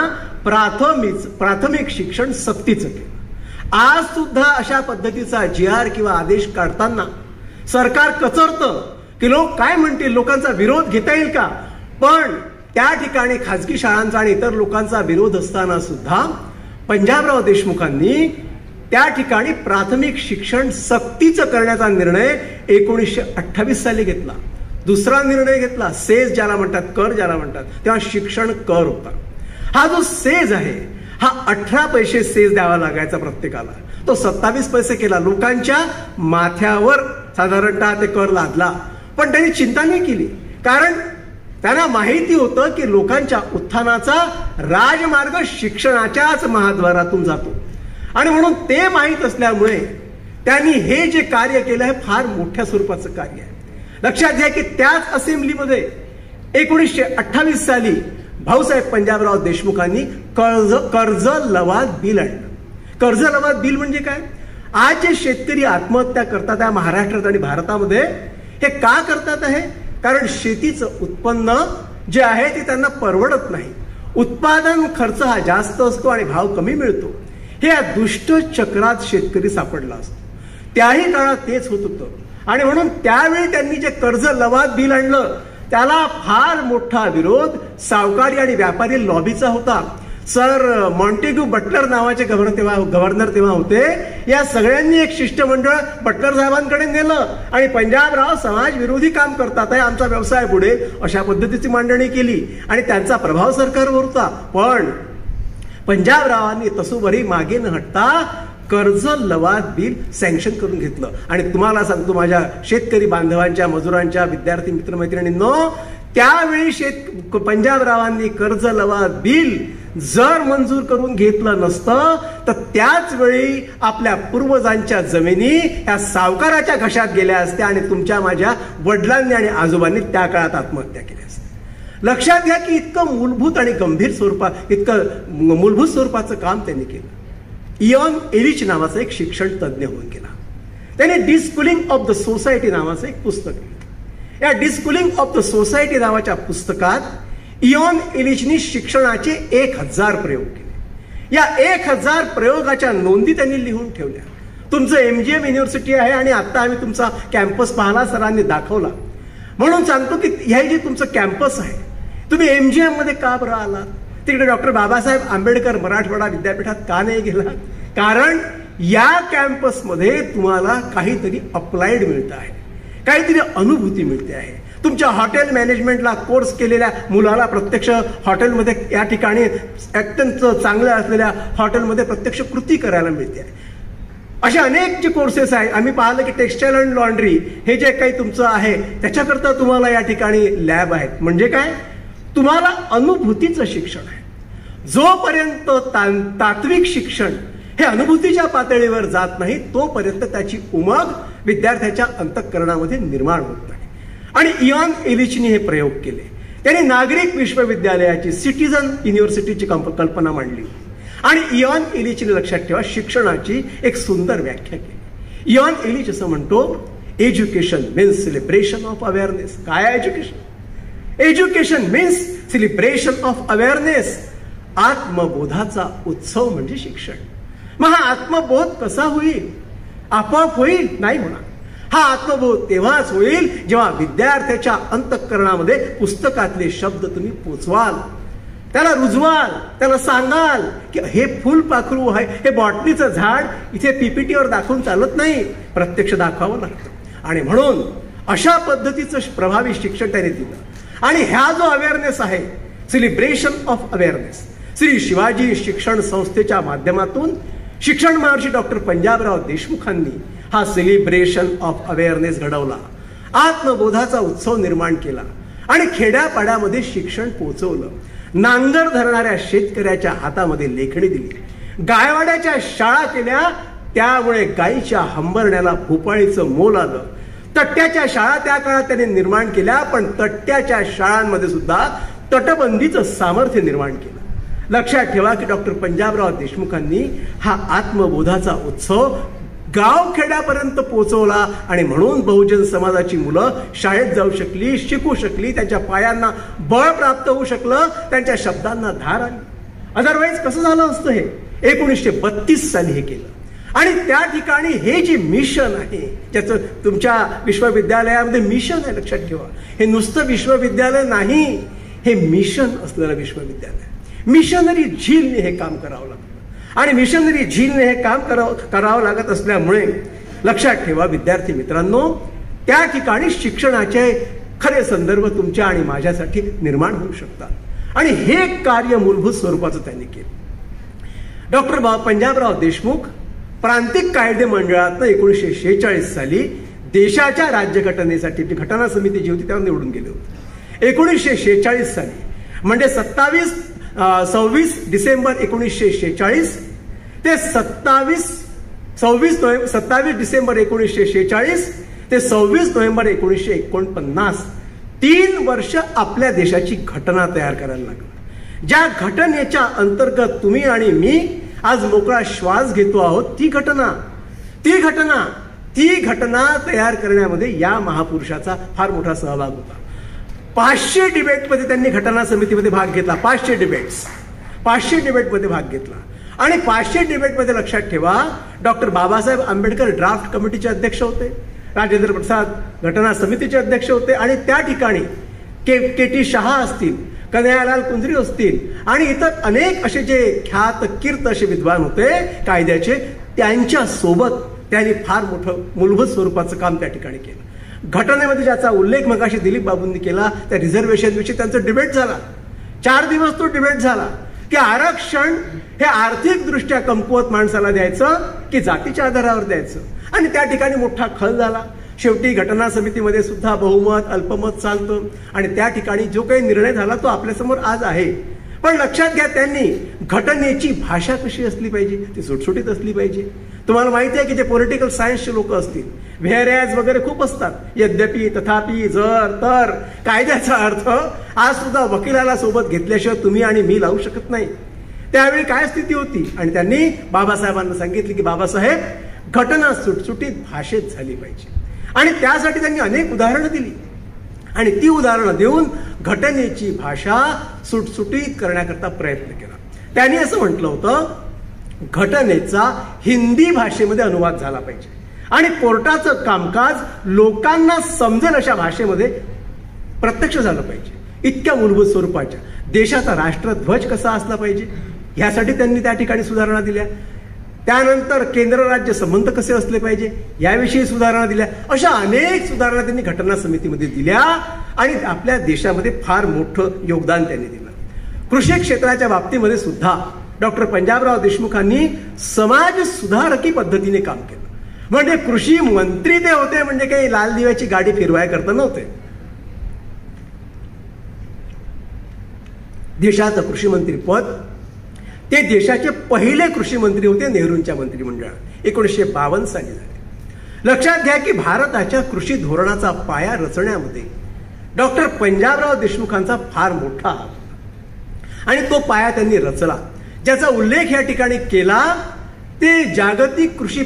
प्राथमिक शिक्षण सक्तीचं केलं. आज सुद्धा अशा पद्धतीचा GR किंवा आदेश काढताना सरकार कचरतं की लोक काय म्हणतील, लोकांचा विरोध घेता येईल का. पण त्या ठिकाणी खाजगी शाळांचा आणि इतर लोकांचा विरोध असताना सुद्धा पंजाबराव देशमुखांनी त्या ठिकाणी प्राथमिक शिक्षण सक्तीचं करण्याचा निर्णय 1928 साली घेतला. दुसरा निर्णय घेतला, सेज ज्याला म्हणतात, कर ज्याला म्हणतात, तेव्हा शिक्षण कर होता. हा जो सेज आहे हा 18 पैसे सेज द्यावा लागायचा प्रत्येकाला. तो 27 पैसे केला. लोकांच्या माथ्यावर साधारणतः ते कर लादला. पण त्यांनी चिंता नाही केली, कारण त्यांना माहिती होतं की लोकांच्या उत्थानाचा राजमार्ग शिक्षणाच्याच महाद्वारातून जातो. आणि म्हणून ते माहीत असल्यामुळे त्यांनी हे जे कार्य केलं आहे फार मोठ्या स्वरूपाचं कार्य आहे. लक्षात घ्या की त्याच असेंब्लीमध्ये 1928 साली भाऊसाहेब पंजाबराव देशमुखांनी कर्ज लवाद बिल आणलं. कर्ज लवाद बिल म्हणजे काय? आज जे शेतकरी आत्महत्या करतात त्या महाराष्ट्रात आणि भारतामध्ये, हे का करतात आहे? कारण शेतीचं उत्पन्न जे आहे ते त्यांना परवडत नाही. उत्पादन खर्च हा जास्त असतो आणि भाव कमी मिळतो. हे या दुष्ट चक्रात शेतकरी सापडला असतो. त्याही काळात तेच होत होतं. आणि म्हणून त्यावेळी त्यांनी जे कर्ज लवाद बिल आणलं त्याला फार मोठा विरोध सावकारी आणि व्यापारी लॉबीचा होता. सर मॉन्टेग्यू बटलर नावाचे गव्हर्नर तेव्हा होते. या सगळ्यांनी एक शिष्टमंडळ बटलर साहेबांकडे नेलं आणि पंजाबराव समाज विरोधी काम करतात आहे, आमचा व्यवसाय पुढे, अशा पद्धतीची मांडणी केली आणि त्यांचा प्रभाव सरकारवर होता. पण पंजाबरावांनी तसोबरी मागे न हटता कर्ज लवाद बिल सँक्शन करून घेतलं. आणि तुम्हाला सांगतो माझ्या शेतकरी बांधवांच्या, मजुरांच्या, विद्यार्थी मित्रमैत्रिणींनो, त्यावेळी पंजाबरावांनी कर्ज लवाद बिल जर मंजूर करून घेतलं नसतं तर त्याच वेळी आपल्या पूर्वजांच्या जमिनी या सावकाराच्या घशात गेल्या असत्या आणि तुमच्या माझ्या वडिलांनी आणि आजोबांनी त्या काळात आत्महत्या केल्या असत्या. लक्षात घ्या की इतकं मूलभूत आणि गंभीर मूलभूत स्वरूपाचं काम त्यांनी केलं. इयॉन एरिच नावाचा एक शिक्षण तज्ज्ञ होऊन गेला. त्याने डिस्कुलिंग ऑफ द सोसायटी नावाचं एक पुस्तक लिहिलं. या डिस्कुलिंग ऑफ द सोसायटी नावाच्या पुस्तकात इयॉन एरिचनी शिक्षणाचे 1000 प्रयोग केले. या 1000 प्रयोगाच्या नोंदी त्यांनी लिहून ठेवल्या. तुमचं MGM युनिव्हर्सिटी आहे आणि आता आम्ही तुमचा कॅम्पस पाहला, सरांनी दाखवला. म्हणून सांगतो की हे जे तुमचं कॅम्पस आहे, तुम्ही MGM मध्ये का बरं आलात? तिकडे डॉक्टर बाबासाहेब आंबेडकर मराठवाडा विद्यापीठात का नाही गेला? कारण या कॅम्पसमध्ये तुम्हाला काहीतरी अप्लाइड मिळतं आहे, काहीतरी अनुभूती मिळते आहे. तुमच्या हॉटेल मॅनेजमेंटला कोर्स केलेल्या मुलाला प्रत्यक्ष हॉटेलमध्ये या ठिकाणी अत्यंत चांगल्या असलेल्या हॉटेलमध्ये प्रत्यक्ष कृती करायला मिळते आहे. असे अनेक जे कोर्सेस आहेत. आम्ही पाहिलं की टेक्स्टाईल अँड लॉन्ड्री हे जे काही तुमचं आहे त्याच्याकरता तुम्हाला या ठिकाणी लॅब आहेत. म्हणजे काय, तुम्हाला अनुभूतीचं शिक्षण आहे. जोपर्यंत तात्विक शिक्षण हे अनुभूतीच्या पातळीवर जात नाही तोपर्यंत त्याची उमग विद्यार्थ्याच्या अंतःकरणामध्ये निर्माण होत नाही. आणि इयॉन एलिचनी हे प्रयोग केले. त्यांनी नागरिक विश्वविद्यालयाची सिटीजन युनिव्हर्सिटीची कल्पना मांडली आणि इयॉन एलिचने लक्षात ठेवा शिक्षणाची एक सुंदर व्याख्या केली. इयॉन एलिच असं म्हणतो, education means celebration of awareness. काय education? Education means celebration of awareness. आत्मबोधाचा उत्सव म्हणजे शिक्षण. मग हा आत्मबोध कसा होईल? आपोआप होईल? नाही म्हणा. हा आत्मबोध तेव्हाच होईल जेव्हा विद्यार्थ्याच्या अंतःकरणामध्ये पुस्तकातले शब्द तुम्ही पोचवाल, त्याला रुजवाल, त्याला सांगाल की हे फुलपाखरू आहे, हे बॉटनीचं झाड इथे पीपीटीवर दाखवून चालत नाही, प्रत्यक्ष दाखवावं लागतं. आणि म्हणून अशा पद्धतीचं प्रभावी शिक्षण त्याने दिलं. आणि ह्या जो अवेअरनेस आहे, celebration of awareness, Shri Shivaji शिक्षण संस्थेच्या माध्यमातून शिक्षण महर्षी डॉक्टर पंजाबराव देशमुखांनी हा सेलिब्रेशन ऑफ अवेअरनेस घडवला. आत्मबोधाचा उत्सव निर्माण केला आणि खेड्यापाड्यामध्ये शिक्षण पोहोचवलं. नांगर धरणाऱ्या शेतकऱ्याच्या हातामध्ये लेखणी दिली. गायवाड्याच्या शाळा केल्या, त्यामुळे गायीच्या हंबरण्याला भोपाळीचं मोल आलं. तट्ट्याच्या शाळा त्या काळात त्याने निर्माण केल्या, पण तट्ट्याच्या शाळांमध्ये सुद्धा तटबंदीचं सामर्थ्य निर्माण केलं. लक्षात ठेवा की डॉक्टर पंजाबराव देशमुखांनी हा आत्मबोधाचा उत्सव गाव खेड्यापर्यंत पोहोचवला आणि म्हणून बहुजन समाजाची मुलं शाळेत जाऊ शकली, शिकू शकली, त्यांच्या पायांना बळ प्राप्त होऊ शकलं, त्यांच्या शब्दांना धार आली. अदरवाईज कसं झालं असतं? हे 1932 साली हे केलं. आणि त्या ठिकाणी हे जे मिशन आहे, ज्याचं तुमच्या विश्वविद्यालयामध्ये मिशन आहे, लक्षात ठेवा, हे नुसतं विश्वविद्यालय नाही, हे मिशन असलेलं विश्वविद्यालय. मिशनरी झीलने हे काम करावं लागतं. आणि मिशनरी झीलने हे काम करावं लागत असल्यामुळे लक्षात ठेवा विद्यार्थी मित्रांनो, त्या ठिकाणी शिक्षणाचे खरे संदर्भ तुमच्या आणि माझ्यासाठी निर्माण होऊ शकतात. आणि हे कार्य मूलभूत स्वरूपाचं त्यांनी केलं. डॉक्टर पंजाबराव देशमुख प्रांतिक कायदे मंडळातनं 1946 साली देशाच्या राज्यघटनेसाठी जी घटना समिती जी होती त्यावर निवडून गेले होते. 1946 साली म्हणजे 26 डिसेंबर 1946 ते 27 डिसेंबर 1946 ते 26 नोव्हेंबर 1949 3 वर्ष आपल्या देशाची घटना तयार करायला लागली. ज्या घटनेच्या अंतर्गत तुम्ही आणि मी आज मोकळा श्वास घेतो आहोत, ती घटना तयार करण्यामध्ये या महापुरुषाचा फार मोठा सहभाग होता. 500 डिबेटमध्ये त्यांनी घटना समितीमध्ये भाग घेतला. 500 डिबेटमध्ये भाग घेतला. आणि 500 डिबेटमध्ये लक्षात ठेवा डॉक्टर बाबासाहेब आंबेडकर ड्राफ्ट कमिटीचे अध्यक्ष होते, राजेंद्र प्रसाद घटना समितीचे अध्यक्ष होते आणि त्या ठिकाणी के.टी. शहा असतील, कन्हैयालाल कुंजरी असतील आणि इतर अनेक असे जे ख्यात कीर्त असे विद्वान होते कायद्याचे, त्यांच्या सोबत त्यांनी फार मोठं मूलभूत स्वरूपाचं काम त्या ठिकाणी केलं. घटनेमध्ये ज्याचा उल्लेख मगाशी दिलीप बाबूंनी केला त्या रिझर्वेशन विषयी त्यांचा डिबेट झाला. 4 दिवस तो डिबेट झाला की आरक्षण हे आर्थिक दृष्ट्या कमकुवत माणसाला द्यायचं की जातीच्या आधारावर द्यायचं. आणि त्या ठिकाणी मोठा खल झाला. शेवटी घटना समितीमध्ये सुद्धा बहुमत अल्पमत चालतं आणि त्या ठिकाणी जो काही निर्णय झाला तो आपल्यासमोर आज आहे. पण लक्षात घ्या त्यांनी घटनेची भाषा कशी असली पाहिजे, ती सुटसुटीत असली पाहिजे. तुम्हाला माहिती आहे की जे पॉलिटिकल सायन्सचे लोक असतील, व्हेअरॅज वगैरे खूप असतात, यद्यपि तथापि जर तर कायद्याचा अर्थ आज सुद्धा वकिलाला सोबत घेतल्याशिवाय तुम्ही आणि मी लावू शकत नाही. त्यावेळी काय स्थिती होती आणि त्यांनी बाबासाहेबांना सांगितले की बाबासाहेब घटना सुटसुटीत भाषेत झाली पाहिजे. आणि त्यासाठी त्यांनी अनेक उदाहरणं दिली आणि ती उदाहरणं देऊन घटनेची भाषा सुटसुटीत करण्याकरता प्रयत्न केला. त्यांनी असं म्हटलं होतं घटनेचा हिंदी भाषेमध्ये अनुवाद झाला पाहिजे आणि कोर्टाचं कामकाज लोकांना समजेल अशा भाषेमध्ये प्रत्यक्ष झालं पाहिजे. इतक्या मूलभूत स्वरूपाच्या देशाचा राष्ट्रध्वज कसा असला पाहिजे यासाठी त्यांनी त्या ठिकाणी सुधारणा दिल्या. त्यानंतर केंद्र राज्य संबंध कसे असले पाहिजे याविषयी सुधारणा दिल्या. अशा अनेक सुधारणा त्यांनी घटना समितीमध्ये दिल्या आणि आपल्या देशामध्ये फार मोठं योगदान त्यांनी दिलं. कृषी क्षेत्राच्या बाबतीमध्ये सुद्धा डॉक्टर पंजाबराव देशमुखांनी समाज सुधारकी पद्धतीने काम केलं. म्हणजे कृषी मंत्री ते होते म्हणजे काही लाल दिव्याची गाडी फिरवाय करता नव्हते. देशाचं कृषी मंत्री पद ते देशाचे पहिले कृषी मंत्री होते नेहरूंच्या मंत्रिमंडळात 1952 साली झाले. लक्षात घ्या की भारताच्या कृषी धोरणाचा पाया रचण्यामध्ये डॉक्टर पंजाबराव देशमुखांचा फार मोठा हात होता आणि तो पाया त्यांनी रचला. ज्याचा उल्लेख या ठिकाणी केला ते जागतिक कृषी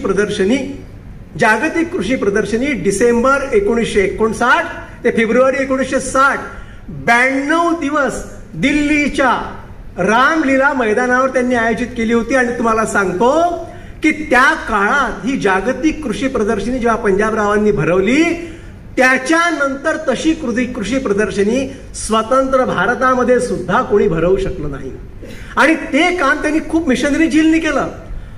प्रदर्शनी डिसेंबर 1959 ते फेब्रुवारी 1960 92 दिवस दिल्लीच्या रामलीला मैदानावर त्यांनी आयोजित केली होती. आणि तुम्हाला सांगतो की त्या काळात ही जागतिक कृषी प्रदर्शनी जेव्हा पंजाबरावांनी भरवली त्याच्यानंतर तशी कृषी प्रदर्शनी स्वतंत्र भारतामध्ये सुद्धा कोणी भरवू शकलं नाही. आणि ते काम त्यांनी खूप मिशनरी झीलनी केलं.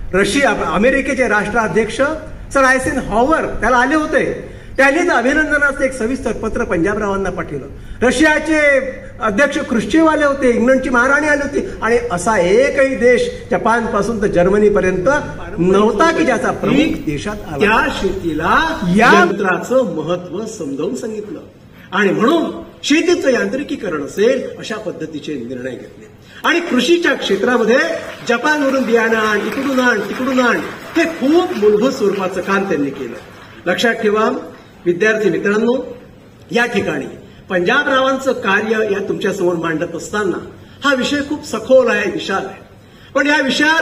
अमेरिकेचे राष्ट्राध्यक्ष सर आयझेनहॉवर त्याला आले होते. त्यांनीच अभिनंदनाचं एक सविस्तर पत्र पंजाबरावांना पाठवलं. रशियाचे अध्यक्ष ख्रुश्चेव आले होते. इंग्लंडची महाराणी आली होती. आणि असा एकही देश जपान पासून तर जर्मनी पर्यंत नव्हता की ज्याचा प्रमुख देशात आला. त्या शेतीला या यंत्राचं महत्व समजावून सांगितलं आणि म्हणून शेतीचं यांत्रिकीकरण असेल अशा पद्धतीचे निर्णय घेतले. आणि कृषीच्या क्षेत्रामध्ये जपानवरून बियाणं आण, इकडून आण, तिकडून आण, हे खूप मूलभूत स्वरूपाचं काम त्यांनी केलं. लक्षात ठेवा विद्यार्थी मित्रांनो, या ठिकाणी पंजाबरावांचं कार्य या तुमच्यासमोर मांडत असताना हा विषय खूप सखोल आहे, विशाल आहे. पण या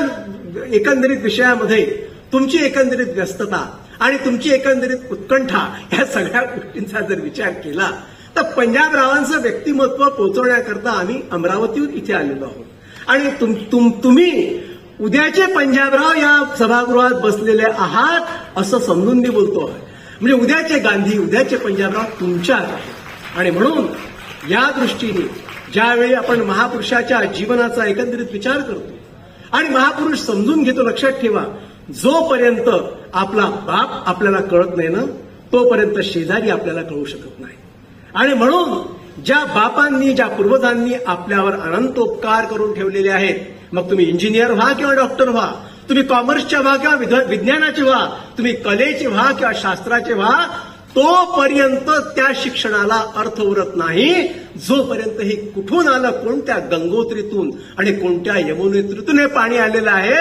एकंदरीत विषयामध्ये तुमची एकंदरीत व्यस्तता आणि तुमची एकंदरीत उत्कंठा या सगळ्या गोष्टींचा जर विचार केला तर पंजाबरावांचं व्यक्तिमत्व पोहोचवण्याकरता आम्ही अमरावतीहून इथे आलेलो आहोत. आणि तुम्ही उद्याचे पंजाबराव या सभागृहात बसलेले आहात असं समजून मी बोलतो आहे. म्हणजे उद्याचे गांधी, उद्याचे पंजाबराव तुमच्यात आहेत. आणि म्हणून या दृष्टीने ज्यावेळी आपण महापुरुषाच्या जीवनाचा एकंदरीत विचार करतो आणि महापुरुष समजून घेतो, लक्षात ठेवा जोपर्यंत आपला बाप आपल्याला कळत नाही ना तोपर्यंत शेजारी आपल्याला कळू शकत नाही. आणि म्हणून ज्या बापांनी, ज्या पूर्वजांनी आपल्यावर अनंत उपकार करून ठेवलेले आहेत, मग तुम्ही इंजिनियर व्हा किंवा डॉक्टर व्हा, तुम्ही कॉमर्सच्या व्हा किंवा विज्ञानाचे व्हा, तुम्ही कलेचे व्हा किंवा शास्त्राचे व्हा, तोपर्यंत त्या शिक्षणाला अर्थ उरत नाही जोपर्यंत हे कुठून आलं, कोणत्या गंगोत्रीतून आणि कोणत्या यमुनेत्रीतून हे पाणी आलेलं आहे,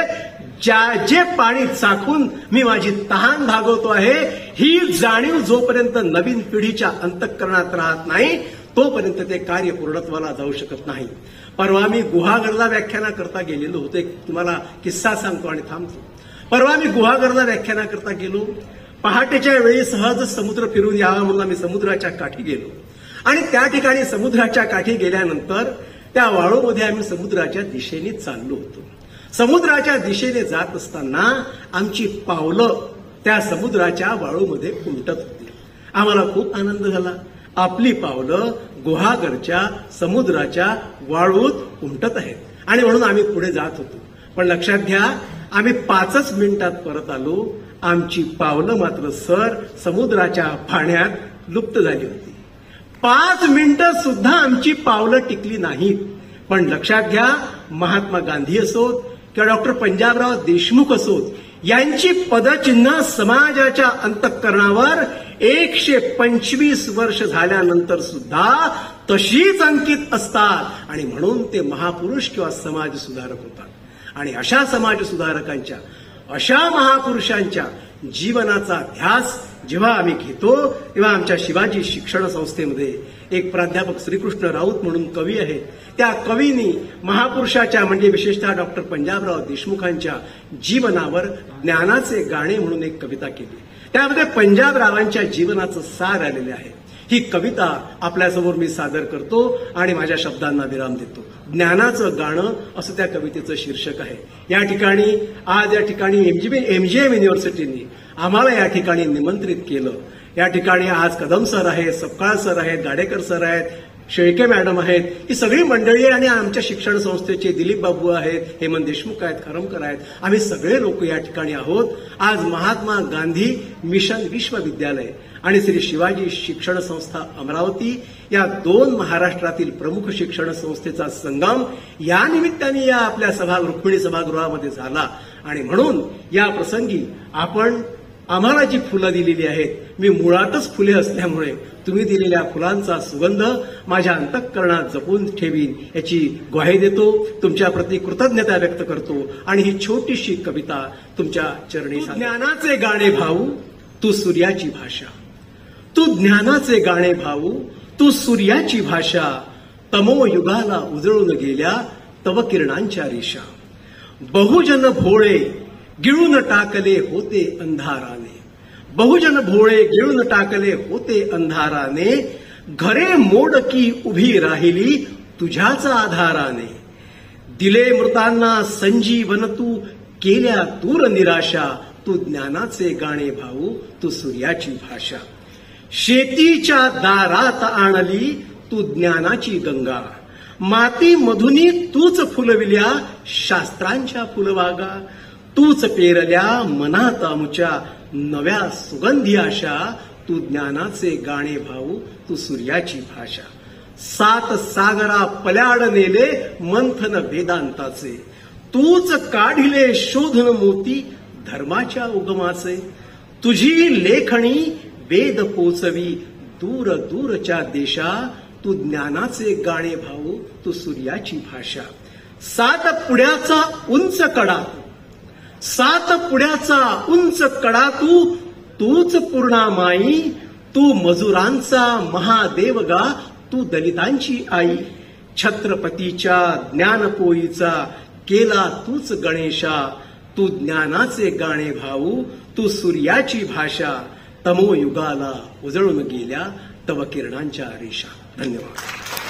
जे पाणी चाखून मी माझी तहान भागवतो आहे, ही जाणीव जोपर्यंत नवीन पिढीच्या अंतःकरणात राहत नाही तोपर्यंत ते कार्य पूर्णत्वाला जाऊ शकत नाही. परवा मी गुहागरला व्याख्यानाकरता गेलेलो होतो. एक तुम्हाला किस्सा सांगतो आणि थांबतो. परवा मी गुहागरला व्याख्यानाकरता गेलो. पहाटेच्या वेळी सहज समुद्र फिरून यावा म्हणून आम्ही समुद्राच्या काठी गेलो. आणि त्या ठिकाणी समुद्राच्या काठी गेल्यानंतर त्या वाळूमध्ये आम्ही समुद्राच्या दिशेने चाललो होतो. समुद्राच्या दिशेने जात असताना आमची पावलं त्या समुद्राच्या वाळूमध्ये उमटत होती. आम्हाला खूप आनंद झाला. आपली पावलं गुहागरच्या समुद्राच्या वाळूत उमटत आहेत आणि म्हणून आम्ही पुढे जात होतो. पण लक्षात घ्या, आम्ही 5च मिनिटात परत आलो. आमची पावलं मात्र समुद्राच्या पाण्यात लुप्त झाली होती. 5 मिनिटं सुद्धा आमची पावलं टिकली नाहीत. पण लक्षात घ्या, महात्मा गांधी असोत किंवा डॉक्टर पंजाबराव देशमुख असोत, यांची पदचिन्ह समाजाच्या अंतःकरणावर 125 वर्ष झाल्यानंतर सुद्धा तशीच अंकित असतात आणि म्हणून ते महापुरुष किंवा समाज सुधारक होतात. आणि अशा समाज सुधारकांच्या, अशा महापुरुषांच्या जीवनाचा ध्यास जेव्हा आम्ही घेतो तेव्हा आमच्या शिवाजी शिक्षण संस्थेमध्ये एक प्राध्यापक श्रीकृष्ण राऊत म्हणून कवी आहेत. त्या कवींनी महापुरुषाच्या म्हणजे विशेषतः डॉक्टर पंजाबराव देशमुखांच्या जीवनावर ज्ञानाचे गाणे म्हणून एक कविता केली. त्यामध्ये पंजाबरावांच्या जीवनाचं सार आलेले आहे. ही कविता आपल्यासमोर मी सादर करतो आणि माझ्या शब्दांना विराम देतो. ज्ञानाचं गाणं असं त्या कवितेचं शीर्षक आहे. या ठिकाणी एमजीएम युनिव्हर्सिटीने आम्हाला या ठिकाणी निमंत्रित केलं. या ठिकाणी आज कदम सर आहेत, सपकाळ सर आहेत, गाडेकर सर आहेत, शेळके मॅडम आहेत, ही सगळी मंडळी आहे आणि आमच्या शिक्षण संस्थेचे दिलीप बाबू आहेत, हेमंत देशमुख आहेत, खरमकर आहेत, आम्ही सगळे लोक या ठिकाणी आहोत. आज महात्मा गांधी मिशन विश्वविद्यालय आणि श्री शिवाजी शिक्षण संस्था अमरावती या 2 महाराष्ट्रातील प्रमुख शिक्षण संस्थेचा संगम या निमित्ताने या आपल्या रुक्मिणी सभागृहामध्ये झाला. आणि म्हणून या प्रसंगी आपण आम्हाला जी फुलं दिलेली आहेत, मी मुळातच फुले असल्यामुळे तुम्ही दिलेल्या फुलांचा सुगंध माझ्या अंतःकरणात जपून ठेवीन याची ग्वाही देतो. तुमच्याप्रती कृतज्ञता व्यक्त करतो आणि ही छोटीशी कविता तुमच्या चरणी. ज्ञानाचे गाणे भाऊ तू सूर्याची भाषा, तू ज्ञानाचे गाणे भाऊ तू सूर्याची भाषा, तमो युगाला उजळून गेल्या तव किरणांच्या रेषा. बहुजन भोळे गिळून टाकले होते अंधाराने, बहुजन भोळे गिळून टाकले होते अंधाराने, घरे मोडकी उभी राहिली तुझ्याच आधाराने. दिले मृतांना संजीवन तू केल्या दूर निराशा, तू ज्ञानाचे गाणे भाऊ तू सूर्याची भाषा. शेतीच्या दारात आणली तू ज्ञानाची गंगा, माती मधुनी तूच फुलविल्या शास्त्रांच्या फुलवागा. तूच पेरल्या मनात आमच्या नव्या सुगंधी आशा, तू ज्ञानाचे गाणे भाऊ तू सूर्याची भाषा. 7 सागरा पल्याड नेले मंथन वेदांताचे, तूच काढिले शोधन मोती धर्माच्या उगमाचे. तुझी लेखणी वेद पोचवी दूर दूरच्या देशा, तू ज्ञानाचे गाणे भाऊ तू सूर्याची भाषा. 7 पुढ्याचा उंच कडा, 7 पुढ्याचा उंच कडा तूच पूर्णामाई. तू मजुरांचा महादेव गा, तू दलितांची आई. छत्रपतीच्या ज्ञानपोईचा केला तूच गणेशा, तू ज्ञानाचे गाणे भाऊ तू सूर्याची भाषा. तमो युगाला उजळून गेल्या तव किरणांच्या रेषा. धन्यवाद.